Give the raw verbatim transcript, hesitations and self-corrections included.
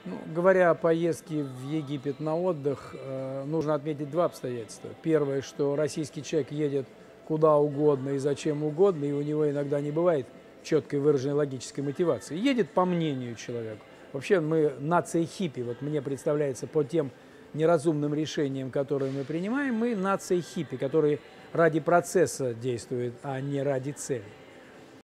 Ну, говоря о поездке в Египет на отдых, э, нужно отметить два обстоятельства. Первое, что российский человек едет куда угодно и зачем угодно, и у него иногда не бывает четкой выраженной логической мотивации. Едет по мнению человека. Вообще мы нация хиппи, вот мне представляется по тем неразумным решениям, которые мы принимаем, мы нация хиппи, которые ради процесса действуют, а не ради цели.